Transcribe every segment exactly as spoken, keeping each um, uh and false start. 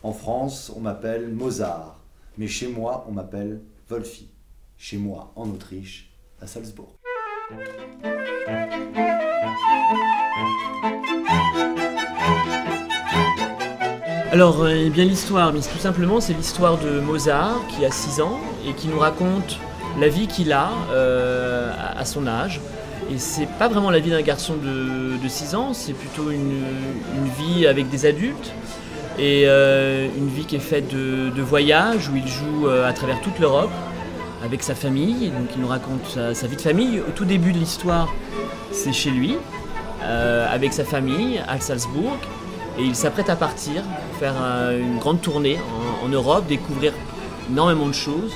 En France, on m'appelle Mozart, mais chez moi, on m'appelle Wolfi. Chez moi, en Autriche, à Salzbourg. Alors, eh bien l'histoire, mais tout simplement, c'est l'histoire de Mozart qui a six ans et qui nous raconte la vie qu'il a euh, à son âge. Et c'est pas vraiment la vie d'un garçon de, de six ans, c'est plutôt une, une vie avec des adultes et euh, une vie qui est faite de, de voyages où il joue euh, à travers toute l'Europe avec sa famille. Donc il nous raconte sa, sa vie de famille. Au tout début de l'histoire, c'est chez lui, euh, avec sa famille à Salzbourg. Et il s'apprête à partir pour faire euh, une grande tournée en, en Europe, découvrir énormément de choses.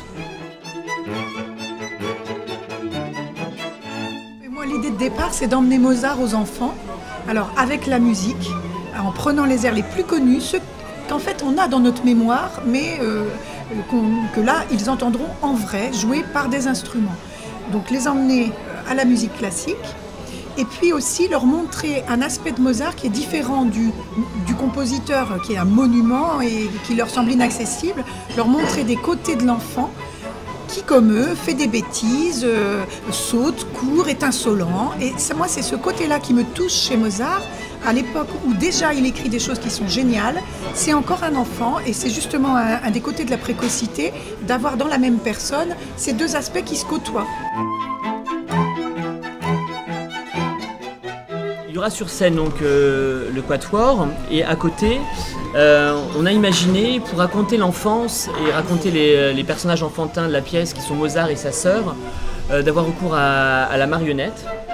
Et moi, l'idée de départ, c'est d'emmener Mozart aux enfants, alors avec la musique, en prenant les airs les plus connus, ceux qu'en fait on a dans notre mémoire, mais euh, que là, ils entendront en vrai, joués par des instruments. Donc les emmener à la musique classique, et puis aussi leur montrer un aspect de Mozart qui est différent du, du compositeur, qui est un monument et qui leur semble inaccessible, leur montrer des côtés de l'enfant qui, comme eux, fait des bêtises, euh, saute, court, est insolent. Et ça, moi, c'est ce côté-là qui me touche chez Mozart, à l'époque où déjà il écrit des choses qui sont géniales. C'est encore un enfant et c'est justement un, un des côtés de la précocité, d'avoir dans la même personne ces deux aspects qui se côtoient. Il y aura sur scène donc euh, le quatuor et à côté euh, on a imaginé pour raconter l'enfance et raconter les, les personnages enfantins de la pièce qui sont Mozart et sa sœur euh, d'avoir recours à, à la marionnette.